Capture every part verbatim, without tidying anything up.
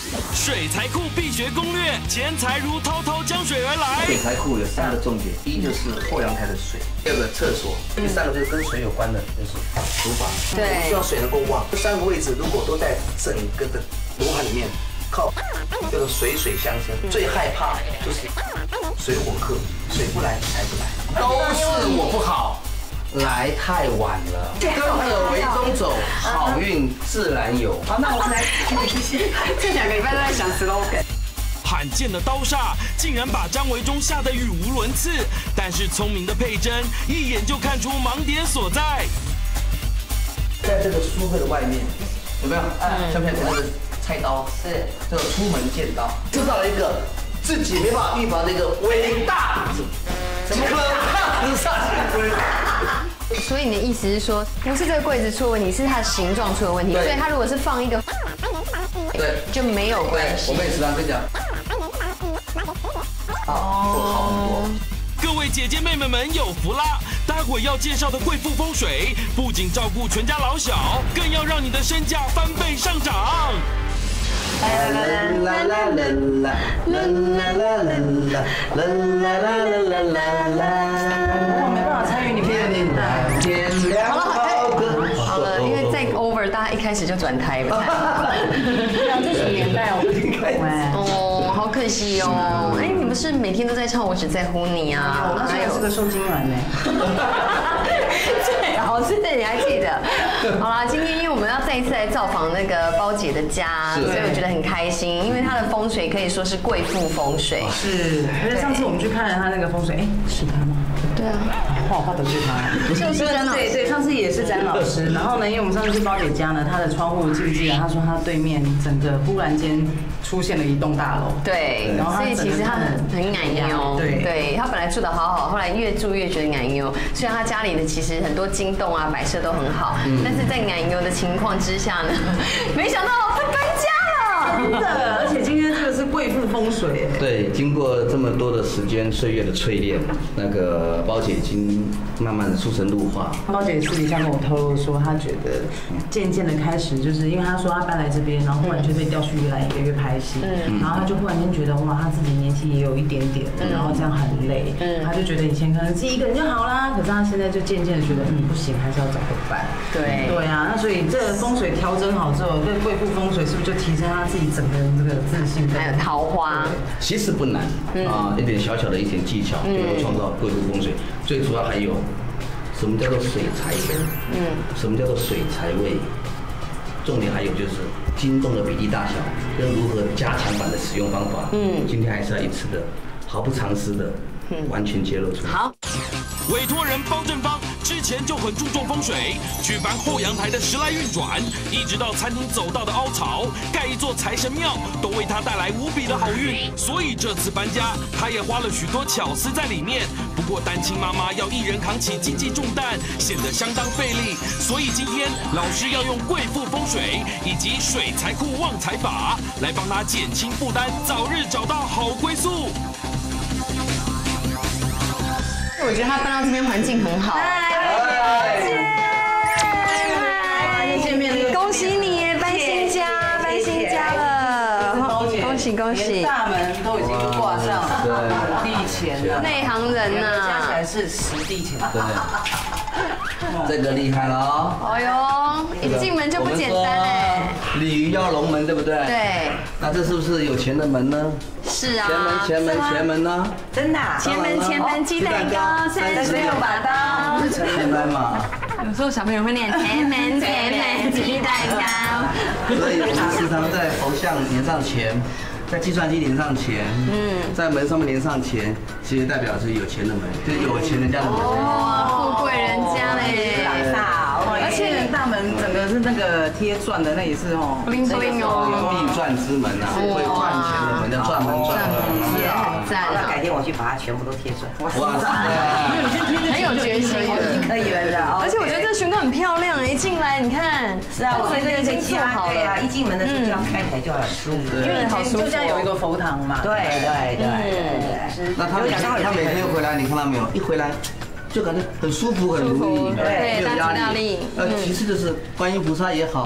水财库必学攻略，钱财如滔滔江水而来。 水财库有三个重点，第一就是后阳台的水，第二个厕所，第三个就是跟水有关的，就是厨房。 对， 希望水能够旺。这三个位置如果都在整个的罗盘里面，靠叫做水水相生。最害怕就是水火克，水不来财不来，都是我不好。 来太晚了，跟着为中走，好运自然有。 好，那我们来这两个礼拜都在想 slogan。 罕见的刀煞竟然把张维忠吓得语无伦次，但是聪明的佩珍一眼就看出盲点所在。 在这个书柜的外面，有没有？嗯，像不像这个菜刀？是，这个出门见刀，制造了一个自己没办法预防的一个伟大可怕之煞气。 所以你的意思是说，不是这个柜子出了问题，是它的形状出了问题。所以它如果是放一个， 对， 就没有关系。 我们也时常跟你讲，好，好很多。 各位姐姐妹妹们有福啦！待会要介绍的贵妇风水，不仅照顾全家老小，更要让你的身价翻倍上涨。 啦啦啦啦啦啦啦啦啦啦啦啦！ 我没办法参与你们的年代。 天亮好个好了，因为再 over， 大家一开始就转台了。这什么年代我不懂哎。哦，好可惜哦。哎，你们是每天都在唱《我只在乎你》啊？ 我那时候是个受精卵呢。 对，好，是的，你还记得？好啦，今天因为我们要再一次来造访那个包姐的家，所以我觉得很开心，因为她的风水可以说是贵妇风水。 是，而且上次我们去看了她那个风水，哎，是她吗？ 对啊， 话我怕得罪她。 就是詹老师， 对对，上次也是詹老师。然后呢，因为我们上次去包姐家呢，她的窗户记不记得？她说她对面整个忽然间出现了一栋大楼。 对，然后所以其实她很很奶油。对，对，她本来住的好好，后来越住越觉得奶油。虽然她家里的其实很多金洞啊摆设都很好，但是在奶油的情况之下呢，没想到她搬家了。 真的，而且今天这个是贵妇风水。 对，经过这么多的时间岁月的淬炼，那个包姐已经慢慢的出神入化。 包姐私底下跟我透露说，她觉得渐渐的开始，就是因为她说她搬来这边，然后忽然就被调去越南一个月拍戏，然后她就忽然间觉得哇，她自己年纪也有一点点，然后这样很累，她就觉得以前可能自己一个人就好啦，可是她现在就渐渐的觉得，嗯，不行，还是要找个伴。 对， 对啊，那所以这个风水调整好之后，对贵妇风水是不是就提升她自己整个人这个自信， 还有桃花？ 其实不难啊，一点小小的一点技巧就能创造贵妇风水。最主要还有什么叫做水财位？嗯，什么叫做水财位？重点还有就是金洞的比例大小跟如何加强版的使用方法。嗯，今天还是要一次的毫不藏私的完全揭露出来。 好。 委托人包正芳之前就很注重风水，举凡后阳台的时来运转，一直到餐厅走道的凹槽，盖一座财神庙，都为他带来无比的好运。所以这次搬家，他也花了许多巧思在里面。不过单亲妈妈要一人扛起经济重担，显得相当费力。所以今天老师要用贵妇风水以及水财库旺财法来帮他减轻负担，早日找到好归宿。 我觉得他搬到这边环境很好。 嗨，见面了， 恭喜你搬新家，搬新家了，恭喜恭喜！ 大门都已经挂上地钱了， 内行人呐， 加起来是十地钱。 对，这个厉害了哦。 哎呦，一进门就不简单哎。 鲤鱼要龙门，对不对？ 对。 那这是不是有钱的门呢？ 是啊。 前门前门前门呢？ 真的。 前门前门鸡蛋糕，三十六把刀。 前门嘛。 有时候小朋友会念前门前门鸡蛋糕。 所以我们时常在佛像连上钱。在计算机连上钱，嗯，在门上面连上钱，其实代表是有钱的门，就是有钱人家的门。 哇，富贵人家嘞， 而且大门整个是那个贴钻的，那也是哦， 不灵不灵哦， 必赚之门啊，会赚钱的门叫赚门赚门， 也很赞。 那改天我去把它全部都贴钻。 哇塞， 很有决心， 可以了的。 而且我觉得这玄关很漂亮，一进来你看， 是啊，我觉得已经做好了。对啊，一进门的时候这样开起来就很舒服， 因为好舒服。有一个佛堂嘛， 对对对对。 那他每他每天回来，你看到没有？一回来就感觉很舒服，很如意， 对，大吉大利。 呃，其次就是观音菩萨也好，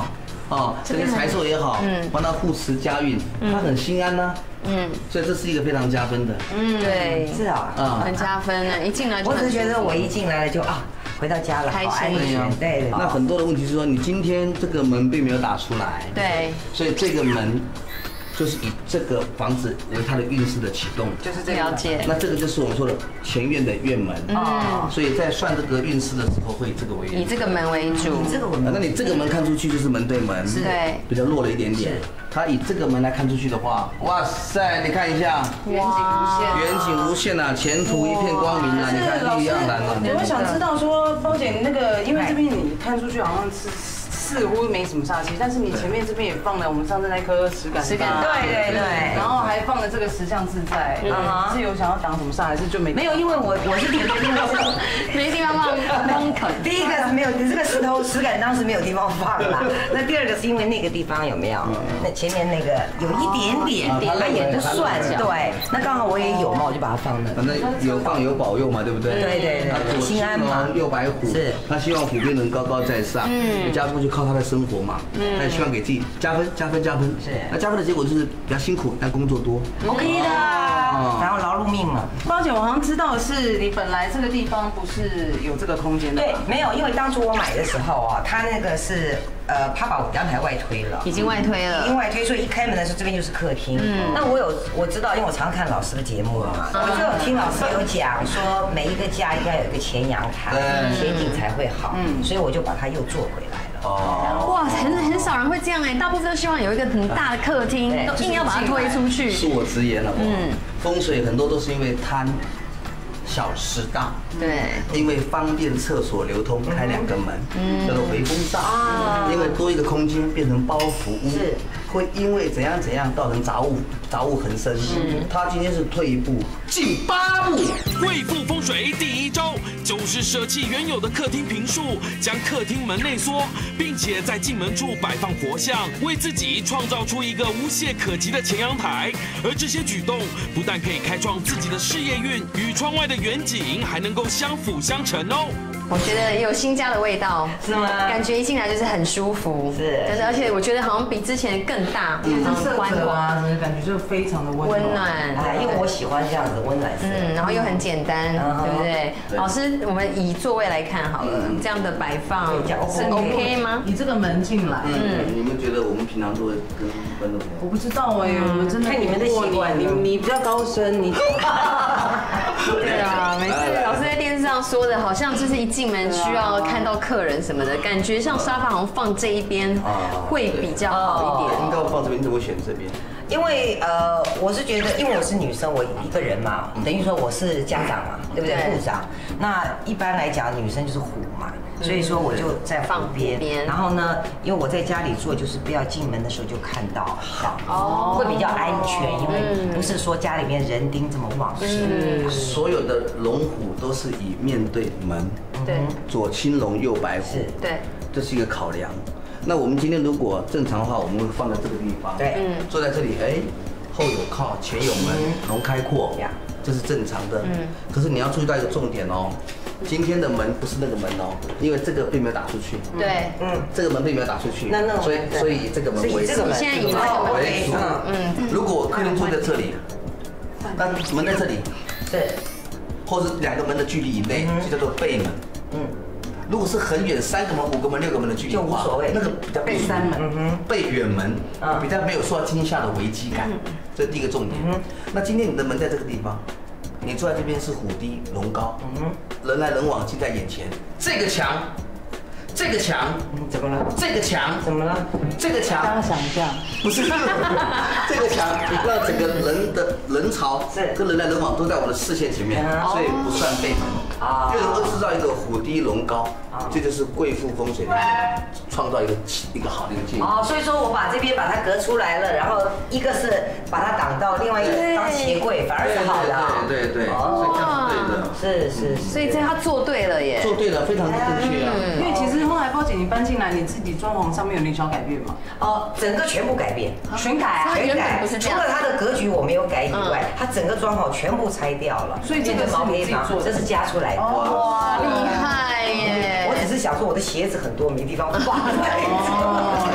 哦，这个财寿也好，嗯，帮他护持家运，他很心安呐。嗯，所以这是一个非常加分的。 嗯，对， 是啊， 啊，很加分呢。一进来就， 我只是觉得我一进来了就啊，回到家了， 开心。 对对。 那很多的问题是说，你今天这个门并没有打出来。 对。 所以这个门就是以这个房子为它的运势的启动， 就是这个了解。 那这个就是我们说的前院的院门。嗯。所以在算这个运势的时候，会以这个为以这个门为主。 以这个为那你这个门看出去就是门对门， 是对， 比较弱了一点点。他以这个门来看出去的话，哇塞，你看一下， 远景无限， 远景无限啊，前途一片光明啊！你看绿意盎然啊。 我想知道说，包姐那个，因为这边你看出去好像是。似乎没什么煞气，但是你前面这边也放了我们上次那颗石敢， 石敢， 对对对， 然后还放了这个石像自在，是有想要挡什么煞，还是就没？ 没有，因为我我是觉得因为没地方放空肯。 第一个是没有，你这个石头石敢当时没有地方放啦。那第二个是因为那个地方有没有？那前面那个有一点点，它也不算，对。那刚好我也有嘛，我就把它放那。 反正有放有保佑嘛，对不对？ 对对对，心安嘛。 右白虎是，他希望虎边能高高在上，嗯，家过去靠他的生活嘛，嗯，他也希望给自己加分加分加分，是。那加分的结果就是比较辛苦，但工作多 ，OK 的，然后劳碌命嘛。 包姐，我好像知道的是，你本来这个地方不是有这个空间的， 对，没有，因为当初我买的时候啊，它那个是。呃，他把阳台外推了， 已经外推了， 已经外推，所以一开门的时候，这边就是客厅。嗯，那我有我知道，因为我常看老师的节目嘛，我就有听老师有讲说，每一个家应该有一个前阳台，前景才会好。嗯，所以我就把它又做回来了。哦， 哇，很很少人会这样哎，大部分都希望有一个很大的客厅，都硬要把它推出去。 恕我直言了，嗯，风水很多都是因为贪。小失大， 对， 因为方便厕所流通，开两个门，叫做回风煞。因为多一个空间变成包袱屋，是会因为怎样怎样造成杂物杂物横生。他今天是退一步进八步。 贵妇风水第一招就是舍弃原有的客厅坪数，将客厅门内缩，并且在进门处摆放佛像，为自己创造出一个无懈可击的前阳台。而这些举动不但可以开创自己的事业运，与窗外的远景还能够相辅相成哦。 我觉得有新家的味道， 是吗？ 感觉一进来就是很舒服， 是， 真的，而且我觉得好像比之前更大， 嗯，宽广啊，感觉就非常的温温暖。 哎，因为我喜欢这样子温暖色， 嗯，然后又很简单，对不对？老师，我们以座位来看好了，这样的摆放是 OK 吗？ 你这个门进来， 嗯，你们觉得我们平常座位跟一般的？ 我不知道哎，我们真的看你们的习惯， 你你比较高深，你。 对啊，每次老师在电视上说的，好像就是一进门需要看到客人什么的，感觉像沙发好像放这一边会比较好一点。 应该放这边，怎么选这边？ 因为呃，我是觉得，因为我是女生，我一个人嘛，等于说我是家长嘛，对不对？部长。那一般来讲，女生就是虎嘛。所以说我就在旁边，然后呢，因为我在家里做，就是不要进门的时候就看到，哦，会比较安全，因为不是说家里面人丁这么旺盛。 所有的龙虎都是以面对门， 对， 左青龙右白虎， 对， 这是一个考量。那我们今天如果正常的话，我们会放在这个地方， 对， 坐在这里，哎，后有靠，前有门，龙开阔，这是正常的。嗯，可是你要注意到一个重点哦。今天的门不是那个门哦，因为这个并没有打出去。 对， 嗯，这个门并没有打出去。 那那所以所以以这个门为主。 现在以这个门为主。 嗯，如果我客人坐在这里，那门在这里， 对， 或者两个门的距离以内，就叫做背门。嗯，如果是很远，三个门、五个门、六个门的距离， 就无所谓。 那个比较背山门，背远门，比较没有受到惊吓的危机感。这是第一个重点。那今天你的门在这个地方。你坐在这边是虎低龙高，嗯，人来人往近在眼前。这个墙，这个墙， 怎么了？ 这个墙怎么了？ 这个墙， 大家想一下， 不是这个墙，让整个人的人潮跟人来人往都在我的视线前面，所以不算背门啊，就能够制造一个虎低龙高，这就是贵妇风水的创造一个一个好的一个境界。 哦，所以说我把这边把它隔出来了，然后一个是把它挡到，另外一个当鞋柜，反而是好的。 对对对，所以这样是对的。 是是， 所以这他做对了耶。 做对了，非常正确啊。 因为其实后来包姐你搬进来，你自己装潢上面有点小改变吗？ 哦，整个全部改变， 全改啊， 全改。除了它的格局我没有改以外，它整个装潢全部拆掉了。 所以这个毛坯房，这是加出来的。 哇，厉害耶！ 我只是想说我的鞋子很多没地方放。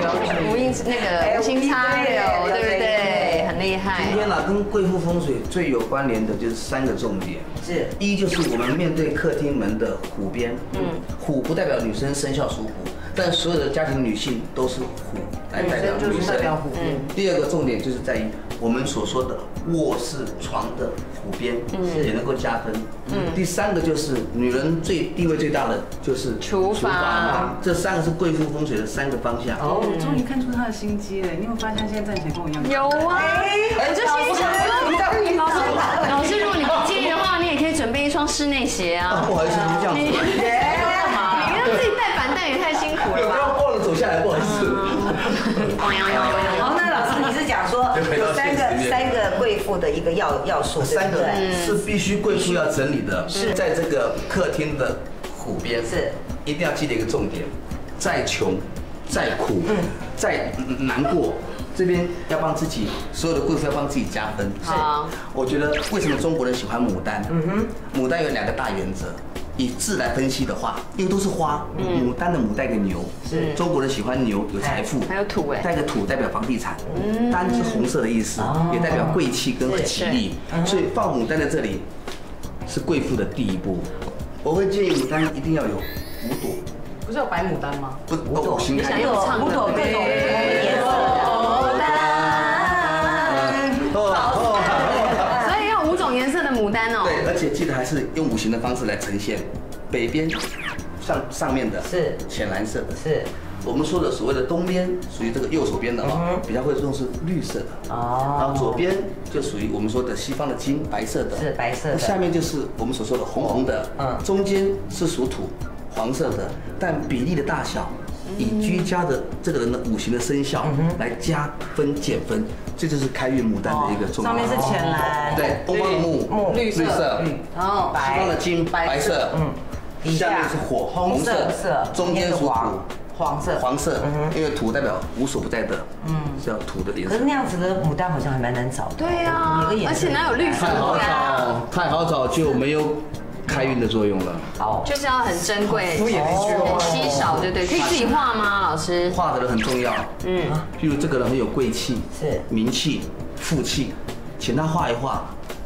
无印那个无心插柳，对不对？很厉害。 今天呢，跟贵妇风水最有关联的就是三个重点。 是， 一就是我们面对客厅门的虎边，嗯，虎不代表女生生肖属虎，但所有的家庭女性都是虎来代表女生。嗯。第二个重点就是在于我们所说的卧室床的虎边，嗯，也能够加分。嗯。第三个就是女人最地位最大的就是厨房， 这三个是贵妇风水的三个方向。 哦，终于看出她的心机了。你有发现现在站起来跟我一样？ 有啊，我就心想说，老师，如果你不介意的话，你也可以准备一双室内鞋啊。 不好意思，你这样子。 你让自己带板凳也太辛苦了吧？ 不要忘了走下来，不好意思。 好，那老师你是讲说有三个三个贵妇的一个要要素， 三个是必须贵妇要整理的，是在这个客厅的虎边，是一定要记得一个重点：再穷、再苦、再难过，这边要帮自己，所有的贵妇要帮自己加分。是，我觉得为什么中国人喜欢牡丹？嗯哼，牡丹有两个大原则。以字来分析的话，因为都是花，牡丹的牡带个牛，是中国人喜欢牛，有财富， 还有土哎， 带个土代表房地产，丹是红色的意思，也代表贵气跟吉利，所以放牡丹在这里是贵妇的第一步。我会建议牡丹一定要有五朵， 不是有白牡丹吗？ 不，五朵形态， 五朵各种颜色的牡丹， 所以要五种颜色的牡丹哦。 对，而且记得还是用五行的方式来呈现。北边上上面的是浅蓝色的，是我们说的所谓的东边，属于这个右手边的哦，比较会重视绿色的哦。然后左边就属于我们说的西方的金，白色的，是白色的。下面就是我们所说的红红的，嗯，中间是属土，黄色的，但比例的大小，以居家的这个人的五行的生肖来加分减分，这就是开运牡丹的一个重要。 上面是浅蓝， 对，东方的木木绿色， 哦， 西方的金白色，嗯。下面是火红色，中间属土，黄色，黄色，因为土代表无所不在的，嗯，是要土的颜色。 可是那样子的牡丹好像还蛮难找的。 对呀，而且哪有绿色牡丹？ 太好找就没有开运的作用了。 好，就是要很珍贵，很稀少，对对。可以自己画吗，老师？ 画的人很重要，嗯，譬如这个人很有贵气，是名气、富气，请他画一画。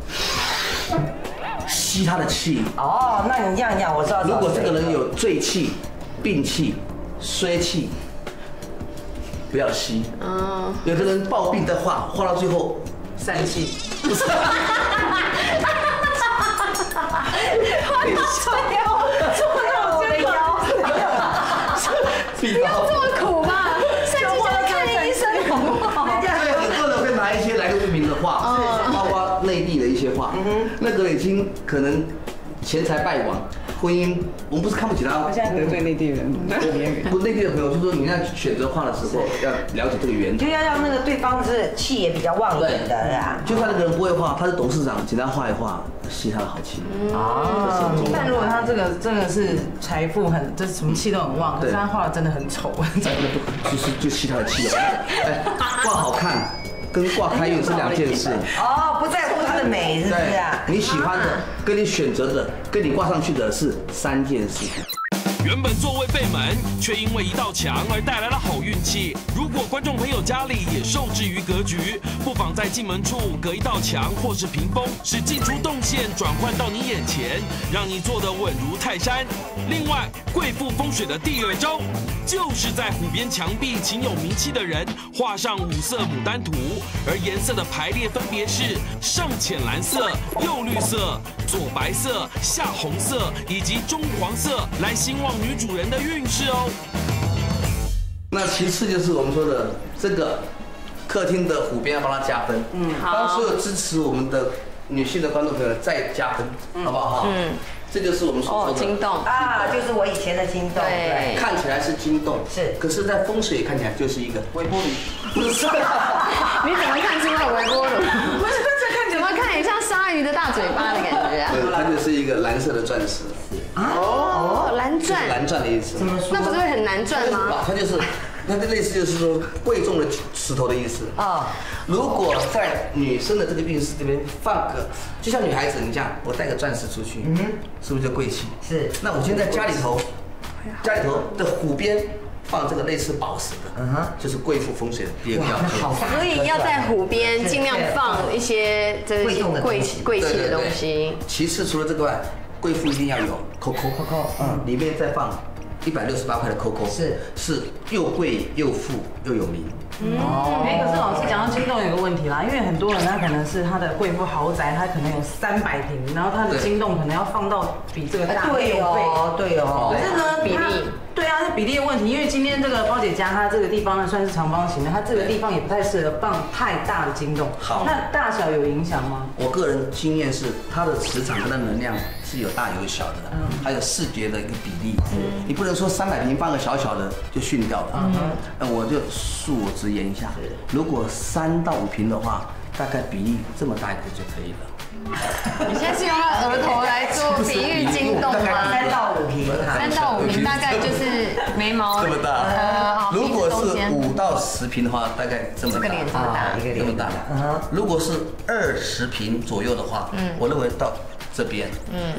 吸他的气哦，那你这样讲，我知道。 如果这个人有醉气、病气、衰气，不要吸。嗯。有的人暴病的话，画到最后散气。 不是。画到最后，戳到我的腰。不要这么苦吧？散气就要看医生好不好？ 对，很多人会拿一些来路不明的画，包括内地的一些画，那个已经可能钱财败亡，婚姻，我们不是看不起他。 他现在得罪内地人， 不，内地的朋友就说你在选择画的时候要了解这个原则， 就要让那个对方是气也比较旺一点的啦。 就算那个人不会画，他是董事长，请他画一画，吸他的好气。 啊，但如果他这个真的是财富很，就是什么气都很旺，可是他画的真的很丑， 真的就是就吸他的气哦。哎，画好看。跟挂开运是两件事哦，不在乎它的美，是不是啊？ 你喜欢的，跟你选择的，跟你挂上去的是三件事。 原本座位背门，却因为一道墙而带来了好运气。如果观众朋友家里也受制于格局，不妨在进门处隔一道墙或是屏风，使进出动线转换到你眼前，让你坐得稳如泰山。另外，贵妇风水的第二招，就是在虎边墙壁请有名气的人画上五色牡丹图，而颜色的排列分别是上浅蓝色、右绿色、左白色、下红色以及中黄色，来兴旺女主人的运势哦。 那其次就是我们说的这个客厅的虎边要帮他加分，嗯，帮所有支持我们的女性的观众朋友再加分，好不好？嗯。这就是我们所说的惊动啊，就是我以前的惊动， 对， 看起来是惊动，是，可是，在风水看起来就是一个微波炉，不是？ 你怎么看出来微波炉？不是，这看怎么看也像鲨鱼的大嘴巴的感觉啊？ 对，它就是一个蓝色的钻石。 哦，蓝钻， 蓝钻的意思。 怎么说？那不是会很难赚吗？ 它就是。那就类似就是说贵重的石头的意思啊。如果在女生的这个运势这边放个，就像女孩子，你这样，我带个钻石出去，嗯，是不是就贵气？是。那我现在家里头，家里头的虎边放这个类似宝石的，嗯哼，就是贵妇风水的第二个要诀。 所以要在湖边尽量放一些这些贵贵气的东西。 其次，除了这个外，贵妇一定要有 Coco Coco， 嗯，里面再放一百六十八块的 Coco， 是是又贵又富又有名。 哦，哎，可是老师讲到金洞有个问题啦，因为很多人他可能是他的贵妇豪宅，他可能有三百平，然后他的金洞可能要放到比这个大对哦，对哦。 可是呢， 比例。 对啊，是比例的问题，因为今天这个包姐家她这个地方呢算是长方形的，它这个地方也不太适合放太大的金洞。 好， 那大小有影响吗？ 我个人经验是，它的磁场跟它能量是有大有小的，嗯，还有视觉的一个比例，嗯，你不能说三百平放个小小的就逊掉了，嗯，那我就恕我直言一下，如果三到五平的话，大概比例这么大一个就可以了。 你现在是用他额头来做比喻金洞吗？ 三到五平， 三到五平大概就是眉毛这么大。呃，如果是五到十平的话，大概这么大， 这个脸这么大， 这么大。嗯，如果是二十平左右的话，嗯，我认为到这边，嗯，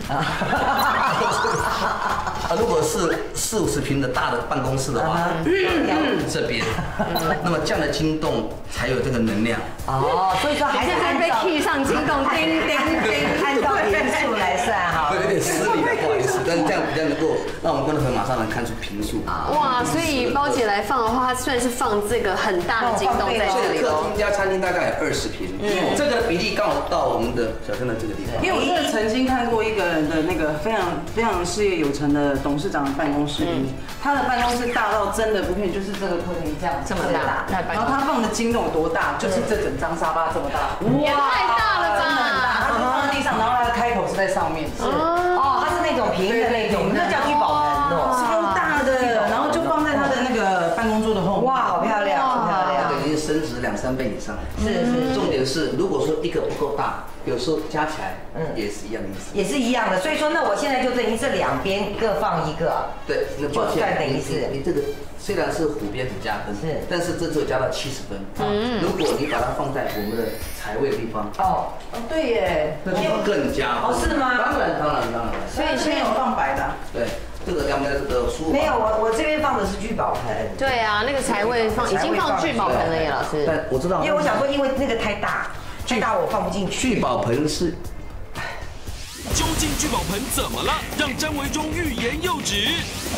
啊，如果是四五十平的大的办公室的话，这边，那么这样的金洞才有这个能量。 哦，所以说还是按被 key 上金洞，叮叮叮， 按照平数来算哈。 会有点失礼，不好意思，但是这样比较能够让我们观众朋友马上能看出平数。 哇，所以包姐来放的话，它虽然是放这个很大的金洞在这里客厅加餐厅大概有二十平，嗯，这个比例刚好到我们的小轩的这个地方。 因为我真的曾经看过一个人的那个非常非常事业有成的董事长的办公室，他的办公室大到真的不骗，就是这个客厅这样这么大， 然后他放的金洞有多大，就是这整张沙发这么大， 也太大了吧， 真的很大，他就放在地上，然后他的开口是在上面， 是哦，它是那种平的那种，那叫聚宝盆哦， 超大的，然后就放在他的那个办公桌的后面， 哇，好漂亮，好漂亮， 等于升值两三倍以上。 是是， 重点是如果说一个不够大，有时候加起来，嗯，也是一样的意思， 也是一样的。所以说，那我现在就等于这两边各放一个， 对，那就算等于是你这个虽然是湖边很加分， 是， 但是这只有加到七十分。嗯，如果你把它放在我们的财位的地方， 哦，对耶， 那就更加哦，是吗？ 当然，当然，当然。 所以现在有放白的， 对。这个咱们的这个书没有，我我这边放的是聚宝盆。 对啊，那个财位放已经放聚宝盆了耶，老师。 但我知道， 因为我想说，因为那个太大，太大我放不进去。 聚宝盆是。 究竟聚宝盆怎么了？让詹维忠欲言又止。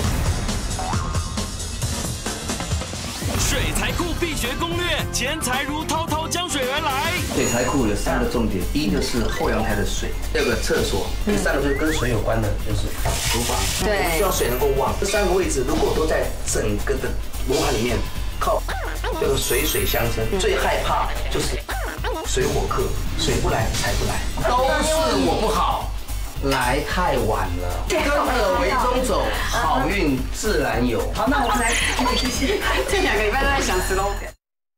水财库必学攻略，钱财如滔滔江水而来。 水财库有三个重点，一就是后阳台的水，第二个厕所，第三个就是跟水有关的，就是厨房。 对， 希望水能够旺。这三个位置如果都在整个的文化里面，靠这个水水相称，最害怕就是水火克，水不来财不来，都是我不好。来太晚了，跟着为中走，好运自然有。 好，那我们来这两个礼拜都在想 slogan。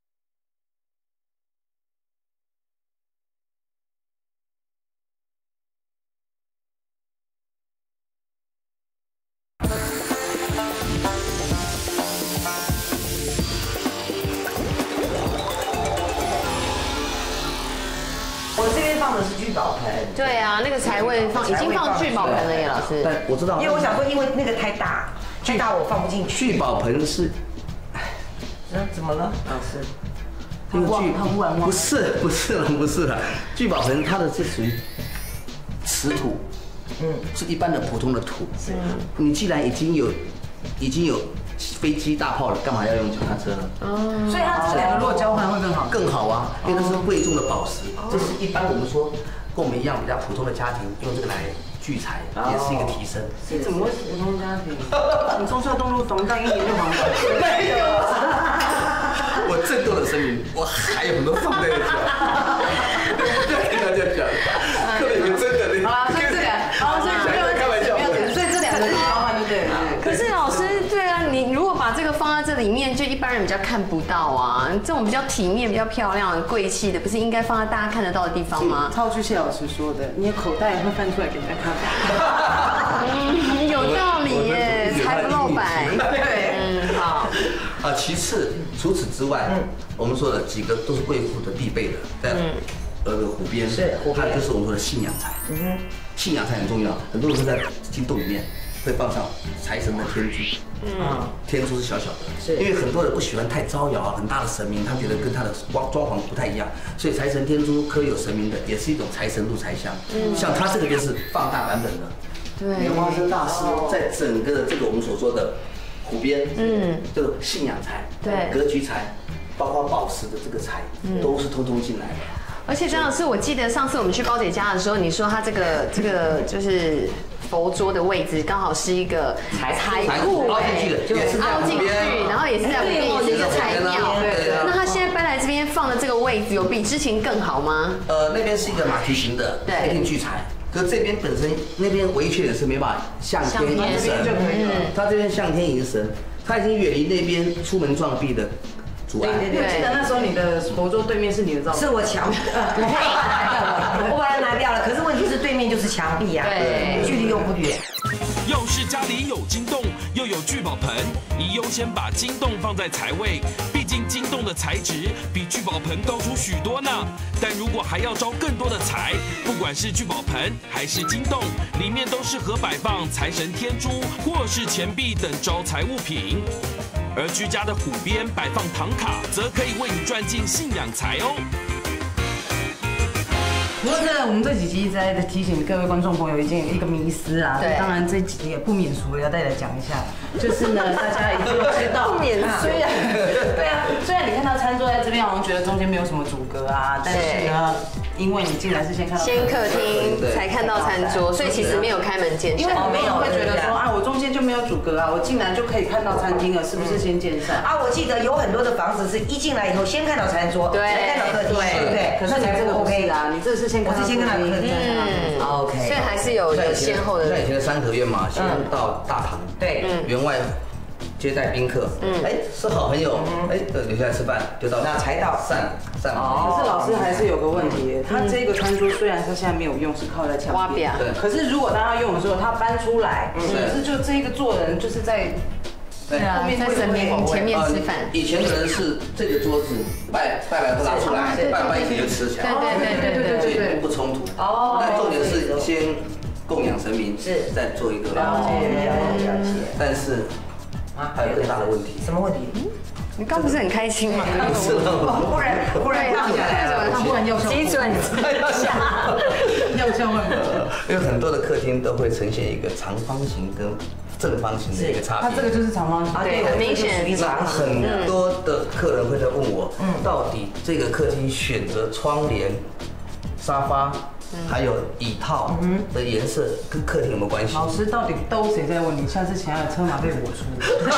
放的是聚宝盆， 对啊，那个财位放已经放聚宝盆了耶，老师。 但我知道， 因为我想说，因为那个太大，太大我放不进去。 聚宝盆是， 嗯，怎么了，老师？ 那个聚不是不是了不是了，聚宝盆它的是属于瓷土，嗯，是一般的普通的土。是，你既然已经有已经有飞机大炮了，干嘛要用脚踏车呢？ 哦，所以它这两个如果交换会更好， 更好啊，因为那是贵重的宝石，这是一般我们说跟我们一样比较普通的家庭用这个来聚财，也是一个提升。 你怎么会普通家庭？你中孝东路房贷一年就还完？ 没有，我郑重的声明，我还有很多房贷的钱。对，跟大家讲，各位你们真的， 好啦，所以这两，好，所以没有开玩笑， 所以这两个是交换就对了。 可是老师，对啊，你如果把这个放在这里面，就一般人比较看不到啊。这种比较体面、比较漂亮、贵气的，不是应该放在大家看得到的地方吗？ 套句谢老师说的，你的口袋也会翻出来给人家看。 嗯，有道理耶，财不露白。 对， 嗯，好。 啊，其次，除此之外，我们说的几个都是贵妇的必备的，在呃湖边， 是， 还有就是我们说的信仰财。嗯哼，信仰财很重要，很多人都在金洞里面。 会放上财神的天珠。嗯，天珠是小小的，是因为很多人不喜欢太招摇啊，很大的神明，他觉得跟他的装装潢不太一样，所以财神天珠可以有神明的，也是一种财神入财香。嗯，像它这个就是放大版本的。对，莲花生大师在整个的这个我们所说的湖边，嗯，这个信仰财，对，格局财，包括宝石的这个财，都是通通进来的。 而且张老师，我记得上次我们去包姐家的时候，你说他这个这个就是佛桌的位置刚好是一个财库， 凹进去的，也是凹进去，然后也是在边，也是一个财庙。那他现在搬来这边放的这个位置，有比之前更好吗？ 呃，那边是一个马蹄形的，开天聚财。可这边本身那边唯一缺点是没办法向天迎神，他这边向天迎神，他已经远离那边出门撞壁的。对对对，我记得那时候你的佛桌对面是你的照片， 是我墙，我我把它拿掉了。可是问题是对面就是墙壁啊，对，距离又不远。 要是家里有金洞，又有聚宝盆，宜优先把金洞放在财位，毕竟金洞的材质比聚宝盆高出许多呢。但如果还要招更多的财，不管是聚宝盆还是金洞，里面都适合摆放财神天珠或是钱币等招财物品。而居家的湖边摆放唐卡，则可以为你赚进信仰财哦。 不过这我们这几集一直在提醒各位观众朋友一件一个迷思啊，当然这几集也不免俗要再来讲一下，就是呢大家一定知道， 不免俗， 虽然对啊，虽然你看到餐桌在这边，好像觉得中间没有什么阻隔啊，但是呢，因为你进来是先看到先客厅才看到餐桌，所以其实没有开门见山。 因为很多人会觉得说啊，我中间就没有阻隔啊，我进来就可以看到餐厅了，是不是先见山啊？我记得有很多的房子是一进来以后先看到餐桌， 对， 才看到客厅，对不对？ 可是你这个 OK 啊，你这是先我是先看到客厅， 嗯 ，OK， 所以还是有有先后的。 像以前的三合院嘛，先到大堂， 对， 员外接待宾客，嗯，哎，是好朋友，哎，留下来吃饭，就到那才到散散。 可是老师还是有个问题，他这个餐桌虽然他现在没有用，是靠在墙边，对，可是如果当他用的时候，他搬出来，可是就这个做人就是在。 对啊，在神明前面吃饭。 以前的人是这个桌子拜拜完不拿出来，拜完一起就吃起来。 对对对对对对，不冲突。哦。但重点是先供养神明，是再做一个了解了解。 但是还有更大的问题。 什么问题？ 你刚不是很开心吗？ 是的。 忽然忽然放下来了， 他忽然又基准要下，要下问。 因为很多的客厅都会呈现一个长方形跟。正方形的一个差别， 它这个就是长方形， 对，很明显。 那很多的客人会在问我，到底这个客厅选择窗帘、沙发，还有椅套的颜色跟客厅有没有关系？ 老师到底都谁在问你？下次请来的车马费我出。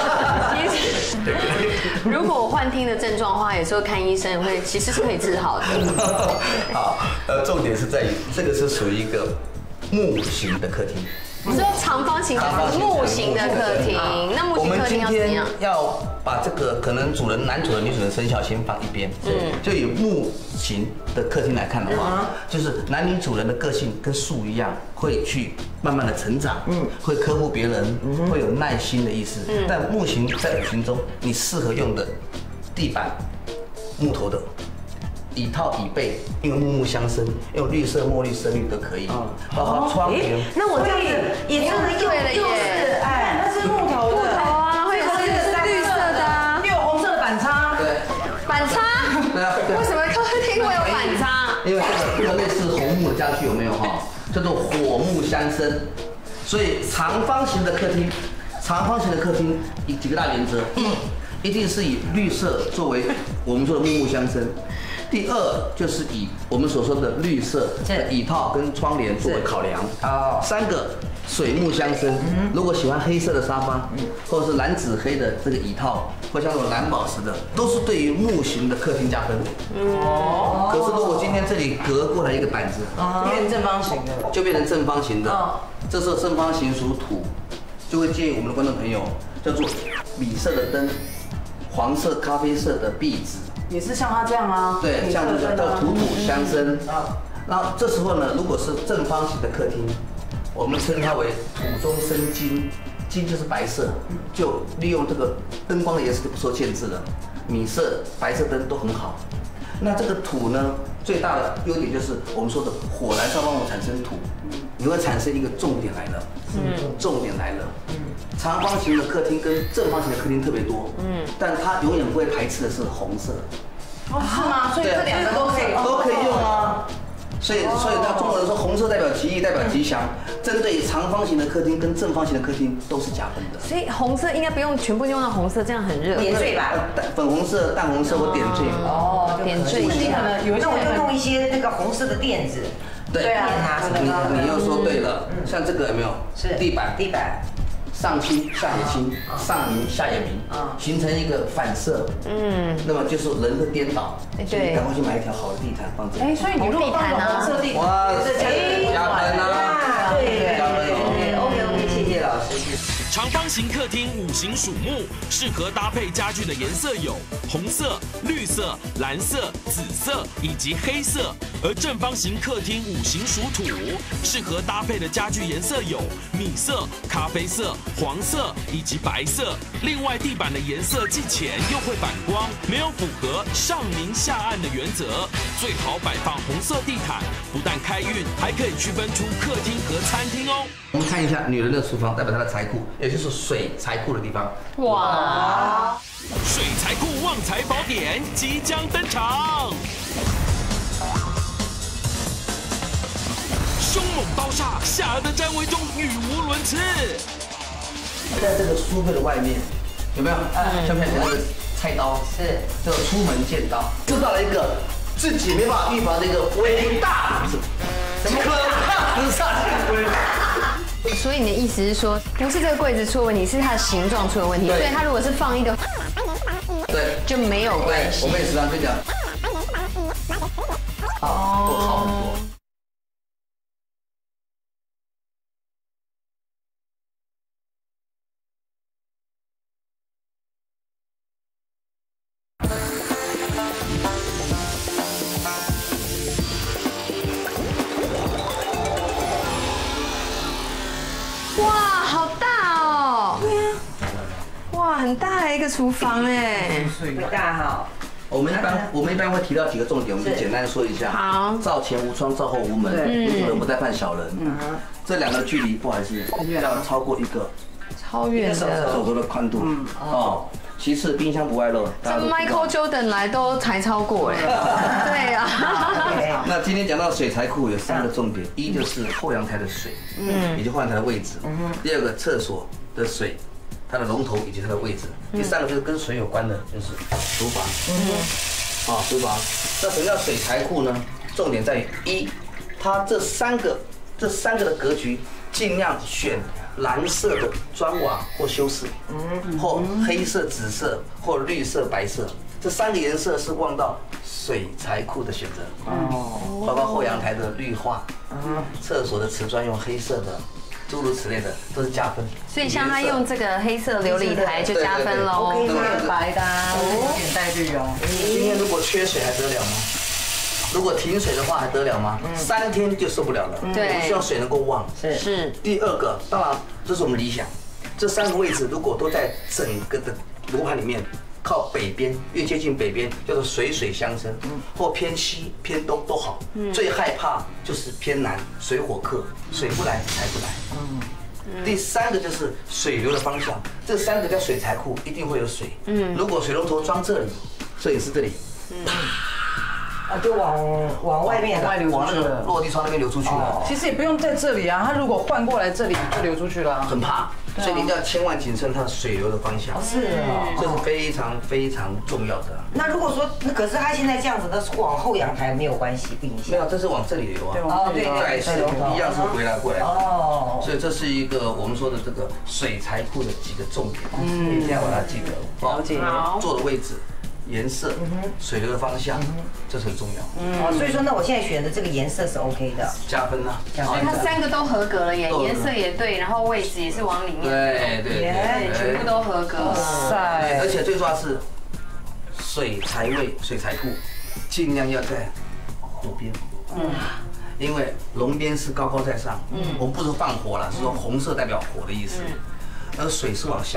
如果我幻听的症状的话，有时候看医生会其实是可以治好的。 好，呃，重点是在于这个是属于一个木型的客厅。 你说长方形、木型的客厅，那木型客厅要怎么样？ 我们今天要把这个可能主人、男主人、女主人生肖先放一边，嗯，就以木型的客厅来看的话，就是男女主人的个性跟树一样，会去慢慢的成长，嗯，会呵护别人，会有耐心的意思。但木型在五行中，你适合用的地板木头的。椅套、椅背，因为木木相生，用绿色、墨绿、深绿都可以，包括窗帘。 那我这样子也是对了耶，哎， 那是木头的， 木头啊，会有绿绿色的啊， 又有红色的板擦， 对， 板擦， 对啊， 为什么客厅会有板擦？ 因为这个类似红木的家具有没有哈？叫做火木相生，所以长方形的客厅，长方形的客厅有几个大原则，一定是以绿色作为我们说的木木相生。第二就是以我们所说的绿色的椅套跟窗帘作为考量。哦。三个水木相生。如果喜欢黑色的沙发，或者是蓝紫黑的这个椅套，或像这种蓝宝石的，都是对于木型的客厅加分。哦。可是如果今天这里隔过来一个板子， 就变成正方形的， 就变成正方形的。哦。这时候正方形属土，就会建议我们的观众朋友叫做米色的灯，黄色、咖啡色的壁纸。 也是像他这样啊， 对，像这个叫土土相生啊。那这时候呢，如果是正方形的客厅，我们称它为土中生金，金就是白色，就利用这个灯光的颜色就不受限制了，米色、白色灯都很好。 那这个土呢，最大的优点就是我们说的火燃烧方产生土，你会产生一个重点来了，嗯，重点来了，嗯，长方形的客厅跟正方形的客厅特别多，嗯，但它永远不会排斥的是红色。 哦，是吗？所以这两个都可以都可以用啊。所以，所以那中国人说红色代表吉利，代表吉祥。针对长方形的客厅跟正方形的客厅都是加分的。 所以红色应该不用全部用到红色，这样很热。 点缀吧， 粉红色、淡红色或点缀。 哦， 点缀一下。 那我就用一些那个红色的垫子。 对啊， 你你又说对了，像这个有没有？ 是地板， 地板。 上清下也清，上明下也明，形成一个反射。嗯，那么就是人会颠倒，所以赶快去买一条好的地毯放这里。 哎，所以你如果放红色地毯， 哇，加分啊！ 对，加分。OK OK， 谢谢老师。 长方形客厅五行属木，适合搭配家具的颜色有红色、绿色、蓝色、紫色以及黑色；而正方形客厅五行属土，适合搭配的家具颜色有米色、咖啡色、黄色以及白色。另外，地板的颜色既浅又会反光，没有符合上明下暗的原则，最好摆放红色地毯，不但开运，还可以区分出客厅和餐厅哦。 我们看一下女人的厨房，代表她的财库，也就是水财库的地方。 哇！ 水财库旺财宝典即将登场，凶猛刀煞，夏儿的占位中语无伦次。 在这个书柜的外面，有没有？嗯，像不像那个菜刀？ 是， 这个出门见刀，制造了一个自己没办法预防的一个伟大的可怕的煞气。 所以你的意思是说，不是这个柜子出了问题，是它的形状出了问题。所以它如果是放一个， 对， 就没有关系。 我们也时常跟你讲，哦，会好很多。 很大的一个厨房哎， 很大哈。 我们一般我们一般会提到几个重点，我们就简单说一下。 好， 灶前无窗，灶后无门，无主人不带犯小人。嗯，这两个距离不好意思，要超过一个， 超远的手头的宽度。嗯哦。其次，冰箱不外露。 这 Michael Jordan 来都才超过哎。对啊。 那今天讲到水财库有三个重点，一就是后阳台的水，嗯，也就后阳台的位置。嗯。第二个，厕所的水。它的龙头以及它的位置，第三个就是跟水有关的，就是厨房。嗯，啊，厨房。那什么叫水财库呢？重点在于一，它这三个这三个的格局，尽量选蓝色的砖瓦或修饰，嗯，或黑色、紫色或绿色、白色，这三个颜色是望到水财库的选择。哦，包括后阳台的绿化，嗯，厕所的瓷砖用黑色的。诸如此类的都是加分， 所以像他用这个黑色琉璃台就加分喽。 可以用白的，有点带绿哦。 今天如果缺水还得了吗？如果停水的话还得了吗？三天就受不了了。 对， 我希望水能够旺。 是是。 第二个，当然这是我们理想，这三个位置如果都在整个的罗盘里面。靠北边，越接近北边叫做水水相生，或偏西偏东都好。最害怕就是偏南，水火克，水不来财不来。第三个就是水流的方向，这三个叫水财库，一定会有水。如果水龙头装这里，摄影师这里， 啊，就往往外面外流出去了，落地窗那边流出去了。 其实也不用在这里啊，它如果换过来这里就流出去了。 很怕。所以你一定要千万谨慎它的水流的方向， 是啊， 这是非常非常重要的。 那如果说，那可是它现在这样子的往后阳台没有关系，不影响。 没有，这是往这里流啊。 哦，对对， 是一样是回来过来。哦，所以这是一个我们说的这个水财库的几个重点，嗯，一定要把它记得。 了解。 坐的位置。颜色、水流的方向，这是很重要。 嗯，所以说，那我现在选的这个颜色是 OK 的， 加分啊！ 所以它三个都合格了耶，颜色也对，然后位置也是往里面， 对对对， 全部都合格。 塞，而且最重要是水财位、水财库，尽量要在火边。嗯，因为龙边是高高在上，嗯，我们不是放火了，是说红色代表火的意思，而水是往下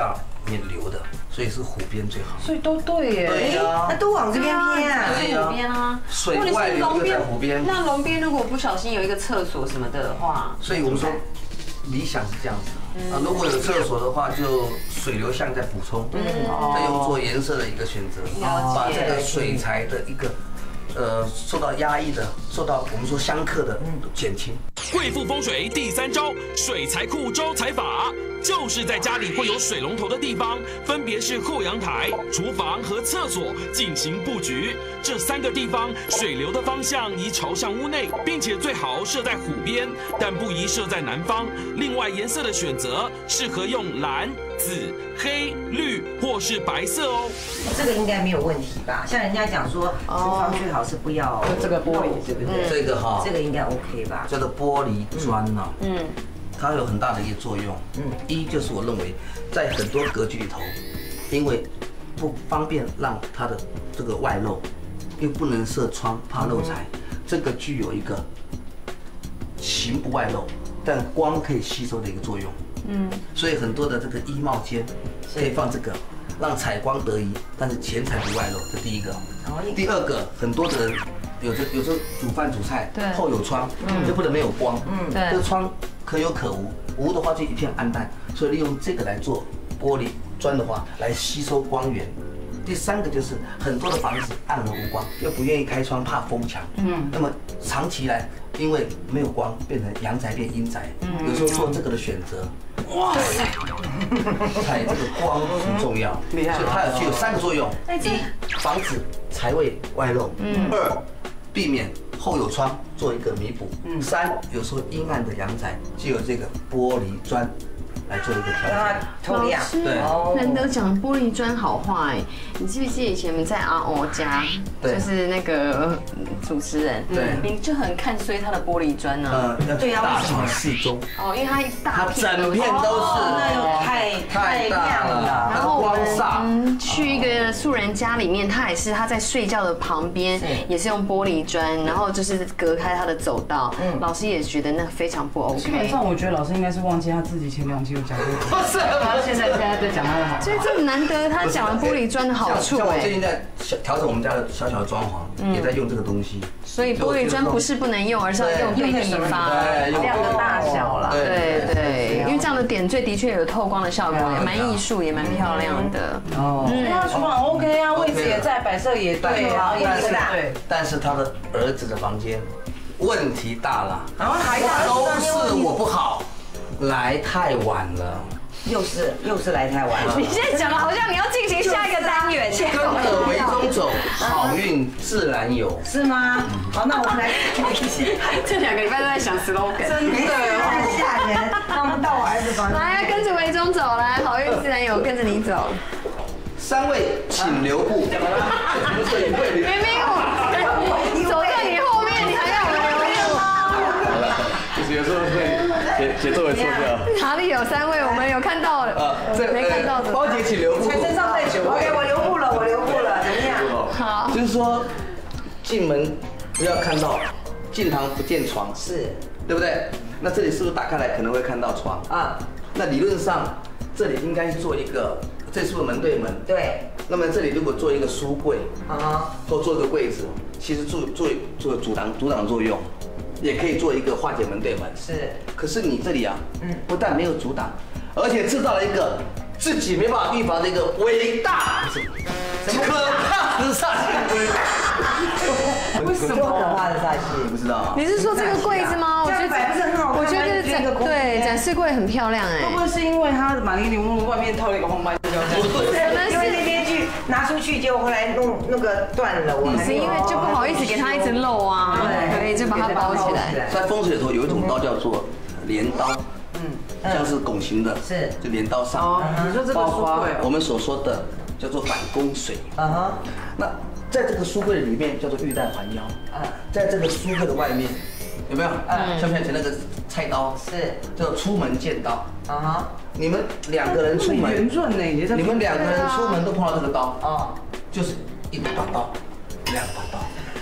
面流的，所以是湖边最好。 所以都对耶。 对呀， 那都往这边偏啊。 对呀，湖边啊。 水外流就在湖边。 那龙边如果不小心有一个厕所什么的话， 所以我们说理想是这样子啊，如果有厕所的话，就水流向再补充，再用做颜色的一个选择，把这个水材的一个。呃，受到压抑的，受到我们说相克的减轻。 贵妇风水第三招，水财库招财法，就是在家里会有水龙头的地方，分别是后阳台、厨房和厕所进行布局。这三个地方水流的方向宜朝向屋内，并且最好设在湖边，但不宜设在南方。另外，颜色的选择适合用蓝、紫、黑、绿或是白色哦。 这个应该没有问题吧？像人家讲说，厨房最好是不要这个玻璃， 对不对？ 这个哈， 这个应该 OK 吧？ 叫做玻璃砖呢，嗯，它有很大的一个作用。嗯，一就是我认为在很多格局里头，因为不方便让它的这个外露，又不能设窗怕漏财，这个具有一个形不外露，但光可以吸收的一个作用。嗯，所以很多的这个衣帽间可以放这个，让采光得宜，但是钱财不外露，这第一个。第二个，很多的人有时有时候煮饭煮菜后有窗，就不能没有光。嗯，对，这个窗可有可无，无的话就一片暗淡，所以利用这个来做玻璃砖的话，来吸收光源。第三个就是很多的房子暗而无光，又不愿意开窗，怕风强。嗯，那么长期来，因为没有光，变成阳宅变阴宅。嗯，有时候做这个的选择，哇塞，它这个光很重要，所以它有具有三个作用：一，防止财位外露；二，避免后有窗做一个弥补；三，有时候阴暗的阳宅就有这个玻璃砖。来做一个调整。 老师，难得讲玻璃砖好话哎，你记不记得以前我们在阿欧家，就是那个主持人，对，你就很看衰他的玻璃砖呢。 呃，对啊，大小适中。 哦，因为它一大片， 整片都是， 那又太太亮了。 然后我们去一个素人家里面，他也是他在睡觉的旁边，也是用玻璃砖，然后就是隔开他的走道。嗯，老师也觉得那非常不 OK。 基本上我觉得老师应该是忘记他自己前两期有讲过，不是，他现在现在在讲他的好。 所以这很难得，他讲了玻璃砖的好处哎。 我最近在调整我们家的小小的装潢，也在用这个东西。 所以玻璃砖不是不能用，而是要用对地方， 量的大小啦。 对对，因为这样的点缀的确有透光的效果，也蛮艺术，也蛮漂亮的。 哦，所以他厨房 OK 啊，位置也在，摆设也对， 也是大。 但是他的儿子的房间问题大了， 然后还都是我不好，来太晚了。 又是又是来太晚了。 你现在讲的好像你要进行下一个单元。 跟着为中走，好运自然有。 是吗？好，那我们来看一下。 这两个礼拜都在想 slogan。 真的，太吓人。那我们到我儿子房间。 来，跟着为中走，来，好运自然有，跟着你走。 三位请留步。明明我走在你后面，你还要我留步吗？ 就是有时候会写写作文错掉。 哪里有三位？我们有看到的，没看到的。 包姐请留步。 才身上带酒。OK， 我留步了，我留步了，怎么样？ 好。 就是说，进门不要看到，进堂不见床， 是， 对不对？那这里是不是打开来可能会看到床啊？那理论上，这里应该做一个。这是不是门对门？ 对。 那么这里如果做一个书柜，啊，或做一个柜子，其实做做做阻挡阻挡作用，也可以做一个化解门对门。 是。可是你这里啊，嗯，不但没有阻挡，而且制造了一个自己没办法预防的一个伟大、可怕的煞气。 为什么可怕的煞气？ 不知道。 你是说这个柜子吗？我觉得摆不是很好看。 我觉得展对展示柜很漂亮哎。 会不会是因为它马里牛外面套了一个红白？ 因为那天去拿出去，结果后来弄那个断了，我是因为就不好意思给它一直漏啊，所以就把它包起来。 在风水里头有一种刀叫做镰刀，嗯，像是拱形的，是就镰刀上。 哦，你说这个书柜， 我们所说的叫做反弓水。啊哈，那在这个书柜里面叫做玉带环腰。啊，在这个书柜的外面。有没有？嗯，像不像以前那个菜刀？是，叫出门见刀。啊哈，你们两个人出门， 圆润呢， 你们两个人出门都碰到这个刀，哦，就是一把刀，两把刀，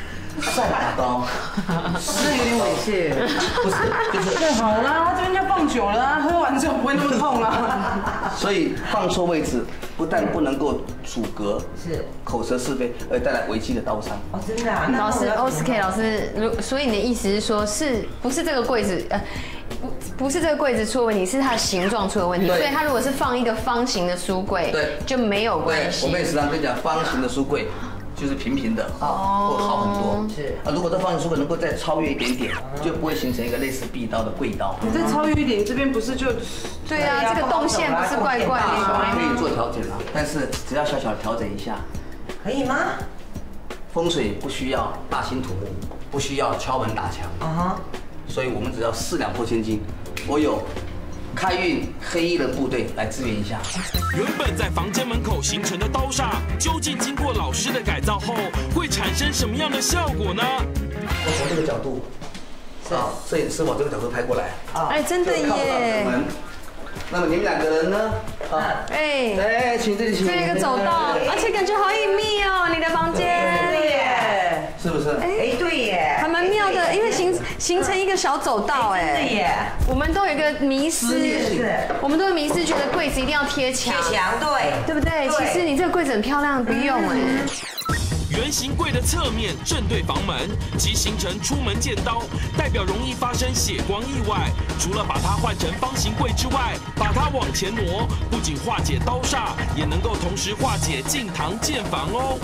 扫把刀， 这有点猥亵。 不是，就是太好啦，他这边就放久了啊，喝完之后不会那么痛啊。 所以放错位置，不但不能够阻隔是口舌是非，而带来危机的刀伤。 哦，真的啊。 老师 O S K 老师，如所以你的意思是说，是不是这个柜子？呃，不不是这个柜子出了问题，是它的形状出了问题。所以它如果是放一个方形的书柜， 对， 就没有关系。 我们也时常跟你讲，方形的书柜就是平平的，哦，会好很多。 是啊，如果这方形书柜能够再超越一点点，就不会形成一个类似壁刀的柜刀。 你再超越一点，这边不是就？ 对啊，这个动线不是怪怪的吗？ 可以做调整啊，但是只要小小的调整一下， 可以吗？ 风水不需要大兴土木，不需要敲门打墙，啊哈，所以我们只要四两拨千斤。我有开运黑衣人部队来支援一下。 原本在房间门口形成的刀煞，究竟经过老师的改造后，会产生什么样的效果呢？ 我从这个角度，啊，摄影师往这个角度拍过来， 哎，真的耶！ 那么你们两个人呢？ 啊，哎， 哎，请这里请。 这有一个走道，而且感觉好隐秘哦，你的房间。 对耶， 是不是？ 哎，对耶， 还蛮妙的，因为形形成一个小走道，哎， 对耶。 我们都有一个迷思， 是， 我们都有迷思，觉得柜子一定要贴墙， 贴墙，对， 对不对？其实你这个柜子很漂亮，不用哎。 圆形柜的侧面正对房门，即形成出门见刀，代表容易发生血光意外。除了把它换成方形柜之外，把它往前挪，不仅化解刀煞，也能够同时化解进堂见房哦。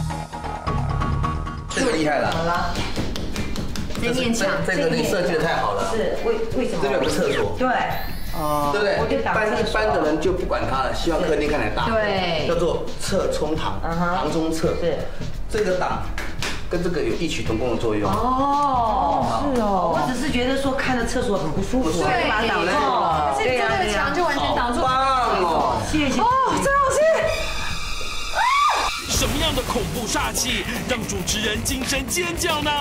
这个厉害了， 怎么了？ 在念墙， 这个你设计的太好了。 是为为什么？ 这边有个厕所。 对。 哦，对不对？一般一般的人就不管它了，希望客厅看起来大。 对。 叫做侧冲堂，堂中侧。 是。 这个挡跟这个有异曲同工的作用。 哦，是哦。我只是觉得说看着厕所很不舒服， 对， 把它挡住了。 这这个墙就完全挡住。 棒哦！ 谢谢。 哦，真好吃。 什么样的恐怖煞气让主持人惊声尖叫呢？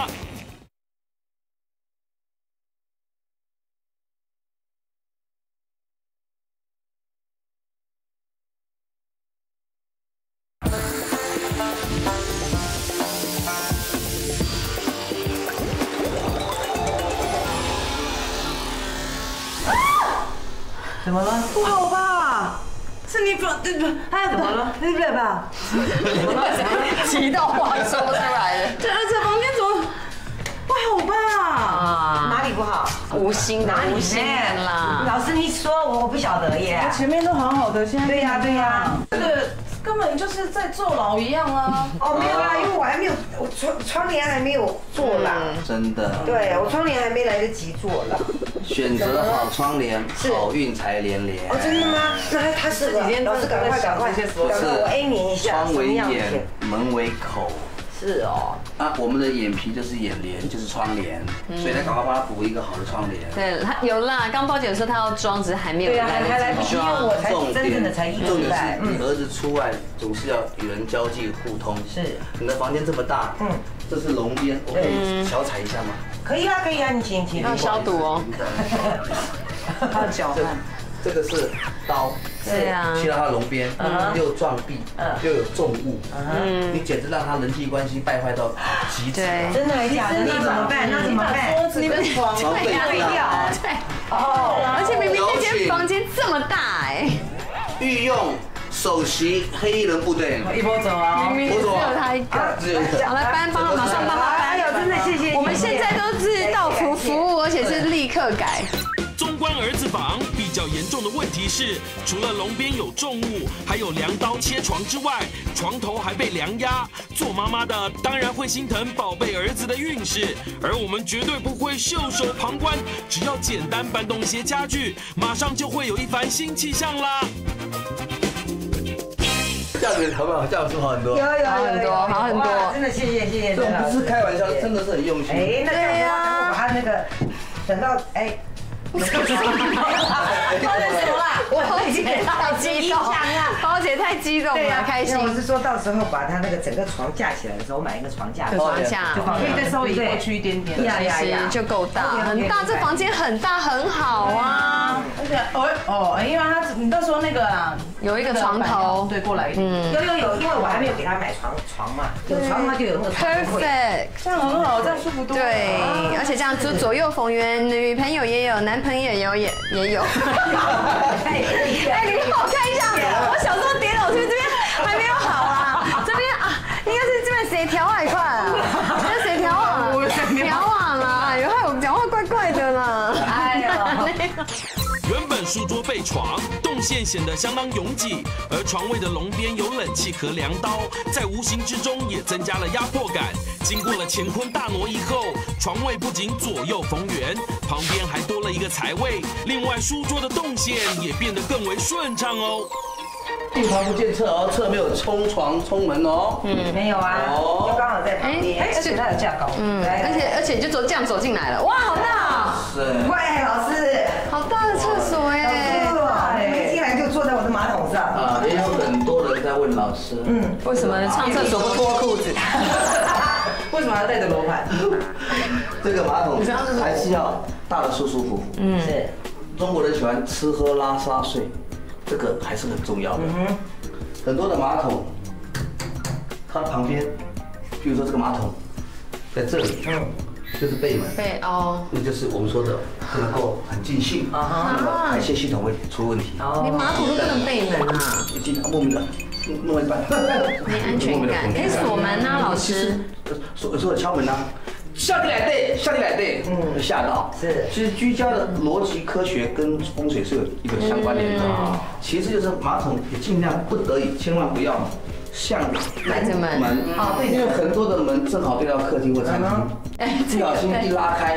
怎么了？ 不好吧？是你不对不？哎，怎么了？对不对吧？ 怎么了？急到话说不出来了。 这这房间怎么不好吧？ 啊， 哪里不好？ 无心的，无心的啦。 老师，你说我不晓得耶。 前面都好好的，现在对呀对呀， 这个根本就是在坐牢一样啊！ 哦，没有啦，因为我还没有，我窗窗帘还没有做啦。 真的。 对，我窗帘还没来得及做啦。 选择好窗帘，好运才连连。 哦，真的吗？那他是老师，赶快赶快，赶快我 A 你一下， 窗为眼，门为口。 是哦。 啊，我们的眼皮就是眼帘，就是窗帘，所以呢，赶快帮他补一个好的窗帘。 对，他有啦。刚包姐说她要装，只是还没有来得及装。 对啊，还来不及，因为我才真正的才一个重礼拜。 点是你儿子出外总是要与人交际互通。 是。你的房间这么大，嗯，这是龙边，我可以小踩一下吗？ 可以啊，可以啊，你请请。 要消毒哦。 他的脚汗。 这个是刀， 对啊， 去到他龙边，又撞壁，又有重物，你简直让他人际关系败坏到极致。 真的还是假的？那怎么办？那怎么办？ 桌子跟床被废掉。 对，哦，而且明明那间房间这么大哎。 御用首席黑衣人部队， 一波走啊！ 明明只有他一个。好，来搬，帮他马上帮他搬。 哎呦，真的谢谢。 我们现在都是到府服务，而且是立刻改。 纵观儿子房，比较严重的问题是，除了笼边有重物，还有量刀切床之外，床头还被量压。做妈妈的当然会心疼宝贝儿子的运势，而我们绝对不会袖手旁观，只要简单搬动一些家具，马上就会有一番新气象啦。 这样子好不好？这样是不是好很多？ 有有好很多，好很多。 真的谢谢谢谢。 这不是开玩笑，真的是很用心。 哎，那这样的话，我把他那个等到哎。我是什么啦？ 包姐太激动了，包姐太激动了，开心。 我是说到时候把他那个整个床架起来的时候，我买一个床架， 床架可以再稍微移过去一点点， 其实就够大，很大。这房间很大，很好啊。 而且哦哦，因为他你到时候那个啊， 有一个床头， 对，过来一点。 有有有，因为我还没有给他买床床嘛，有床他就有那个床柜。 perfect， 这样很好，这样舒服多了。 对，而且这样就左右逢源，女朋友也有，男朋友也有，也也有。哎，你帮我看一下，我小时候跌倒，这边这边还没有好啊，这边啊，应该是这边谁调外快啊？这谁调啊？调网啊！有害我们讲话怪怪的呢。哎呀。 原本书桌背床，动线显得相当拥挤，而床位的笼边有冷气和凉刀，在无形之中也增加了压迫感。经过了乾坤大挪移后，床位不仅左右逢源，旁边还多了一个财位，另外书桌的动线也变得更为顺畅哦。 进床不见侧哦，侧没有冲床冲门哦。 嗯，没有啊，就刚好在旁边，而且它有架高。 嗯，而且而且就走这样走进来了，哇，好大！ 是。 喂，老师， 好大的厕所哎！ 你们进来就坐在我的马桶上。 啊，也有很多人在问老师，嗯， 为什么上厕所不脱裤子？ 为什么要带着罗盘？ 这个马桶还是要大的舒舒服服。 嗯，是。 中国人喜欢吃喝拉撒睡。这个还是很重要的。嗯、很多的马桶，它旁边，比如说这个马桶在这里，嗯，就是背门。 背哦。 那就是我们说的不能够很尽兴，啊，那么排泄系统会出问题。 连马桶都不能背门啊！ 已经莫名的，弄一半。 没安全感，可以锁门啊，老师。 锁有时候敲门啊。下地来对，下地来对，嗯，吓到。是，其实居家的逻辑科学跟风水是有一个相关联的。其实就是马桶也尽量不得已，千万不要向对着门。 门啊，对，因为很多的门正好对到客厅或餐厅，不小心一拉开，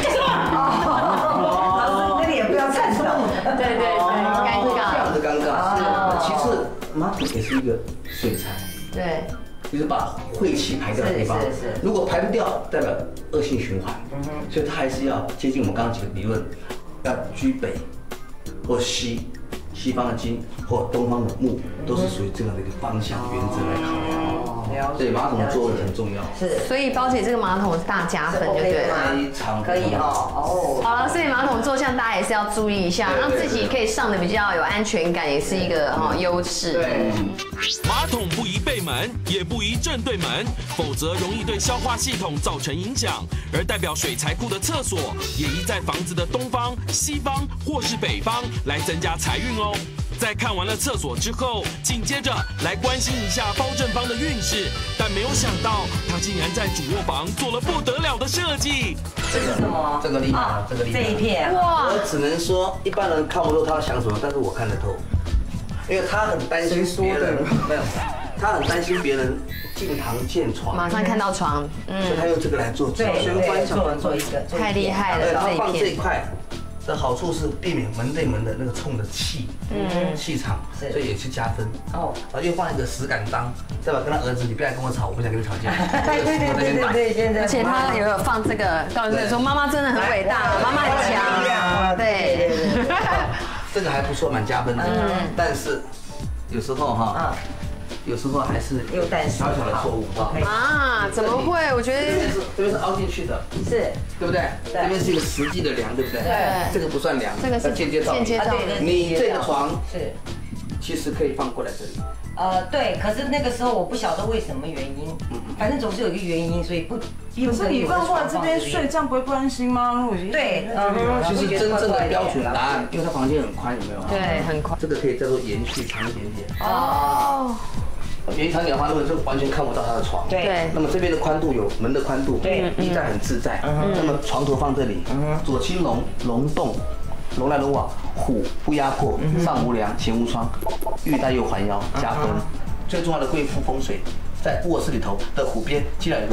老师那里也不要颤抖。 对对对，尴尬。 这样子尴尬。其次，马桶也是一个水财。 对。 就是把晦气排掉的地方，如果排不掉，代表恶性循环，所以它还是要接近我们刚刚几个理论，要居北或西，西方的金或东方的木，都是属于这样的一个方向原则来考量。所以马桶的座位很重要。 是，所以包姐这个马桶是大加分，就对了。 非常可以哦。哦。 好了，所以马桶坐向大家也是要注意一下，让自己可以上的比较有安全感，也是一个哈优势。 对。 马桶不宜背门，也不宜正对门，否则容易对消化系统造成影响。而代表水财库的厕所，也宜在房子的东方、西方或是北方，来增加财运哦。在看完了厕所之后，紧接着来关心一下包正方的运势，但没有想到他竟然在主卧房做了不得了的设计。 这个什么？这个厉害了，这个厉害。 这一片哇！ 我只能说，一般人看不透他想什么，但是我看得透，因为他很担心别人，没有，他很担心别人进堂见床， 马上看到床， 嗯，所以他用这个来做对对，做做一个， 太厉害了， 他放这一块。的好处是避免门对门的那个冲的气，嗯，气场，所以也是加分。哦，然后又放一个石敢当，对吧？跟他儿子，你不要跟我吵，我不想跟你吵架。 对对对对对， 而且他也有放这个，告诉你说妈妈真的很伟大，妈妈很强。对， 这个还不错，蛮加分的。嗯，但是有时候哈。有时候还是有小小的错误啊？怎么会？我觉得这边是凹进去的， 是， 对不对？这边是一个实际的梁，对不对？ 对， 这个不算梁， 这个是间接照明。 间接照明。 你这个床是，其实可以放过来这里。 呃，对，可是那个时候我不晓得为什么原因，反正总是有一个原因，所以不。 可是你放过来这边睡，这样不会不安心吗？ 对， 其实真正的标准答案，因为它房间很宽，有没有？ 对，很宽。 这个可以叫做延续长一点点。 哦。 延长一点的话，如果就完全看不到他的床。 对。 那么这边的宽度有门的宽度，对，衣带很自在。那么床头放这里，左青龙，龙洞，龙来龙往，虎不压迫，上无梁，前无窗，玉带又环腰，加分。最重要的贵妇风水，在卧室里头的虎边，竟然有个。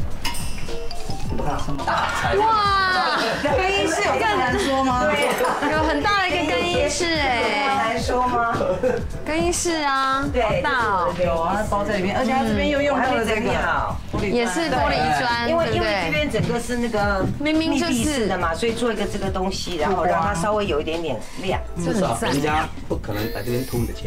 大财位！ 哇， 更衣室有更难说吗？ 对，有很大的一个更衣室哎， 难说吗？ 更衣室啊，对，大哦， 有啊，包在里面，而且它这边又用到了这个， 也是玻璃砖， 因为因为这边整个是那个明明就是的嘛，所以做一个这个东西，然后让它稍微有一点点亮。 至少人家不可能来这边偷你的钱。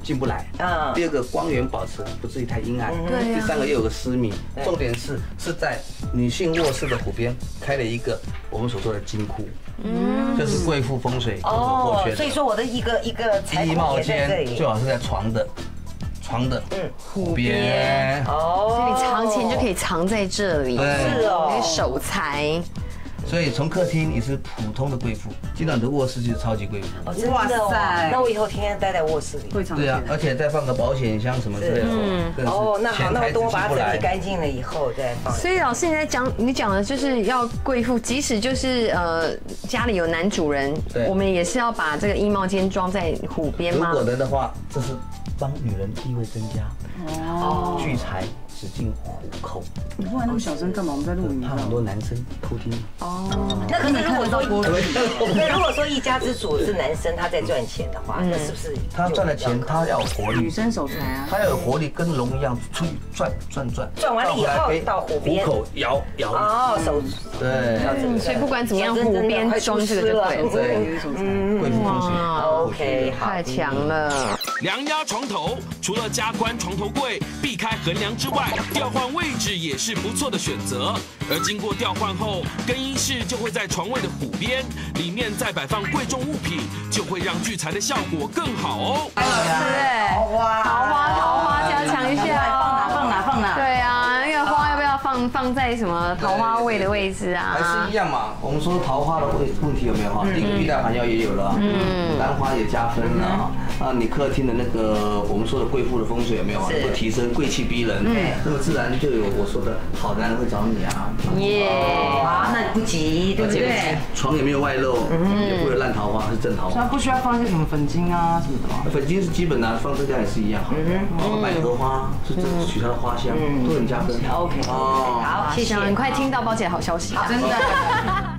进不来。 嗯第二个光源保持不至于太阴暗。 对啊第三个又有个私密。重点是是在女性卧室的虎边开了一个我们所说的金库。嗯，这是贵妇风水哦所缺的。 所以说我的一个一个财衣帽库也在这里。 间最好是在床的床的嗯虎边。 哦所以你藏钱就可以藏在这里， 对是哦可以守财。 所以从客厅你是普通的贵妇，进到你的卧室就是超级贵妇。 哦，真的哇哦塞那我以后天天待在卧室里。 会常对啊， 见。 而且再放个保险箱什么之类的。嗯， 哦，那好，那我等我把它整理干净了以后再放。 所以老师你在讲，你讲的就是要贵妇，即使就是呃家里有男主人， 对我们也是要把这个衣帽间装在虎边吗？ 如果能的话，这是帮女人地位增加。哦，聚财只进虎口。 你忽然那么小声干嘛？我们在录影。 怕很多男生偷听。 那可是如果说，那如果说一家之主是男生，他在赚钱的话，那是不是他赚了钱，他要有活力女，生守财啊。 他要有活力，跟龙一样出去转转转。 赚完了以后到虎边虎口摇摇。 哦，手对， 嗯，所以不管怎么样，虎边装这个就对了。 对，贵妇风水。 OK，好， 太强了。 梁压床头，除了加宽床头柜、避开横梁之外，调换位置也是不错的选择。而经过调换后，更衣室就会在床位的虎边，里面再摆放贵重物品，就会让聚财的效果更好哦。 对， 桃花， 桃花，桃花加强一下哦。 放哪放哪？ 对啊，那个花要不要放放在什么桃花位的位置啊？ 还是一样嘛。我们说桃花的问问题有没有哈？第一个玉带环药也有了，嗯，牡丹花也加分了啊。啊，你客厅的那个我们说的贵妇的风水有没有啊？能够提升贵气逼人，嗯，那么自然就有我说的好男人会找你啊。 耶！ 啊，那不急，对不对？ 床也没有外露，也不会有烂桃花，是正桃花。 所以不需要放一些什么粉晶啊什么的吗？ 粉晶是基本的，放这家也是一样好的。然后百合花是这取它的花香，都很加分。 OK，好，谢谢。 很快听到包姐的好消息啊！ 真的。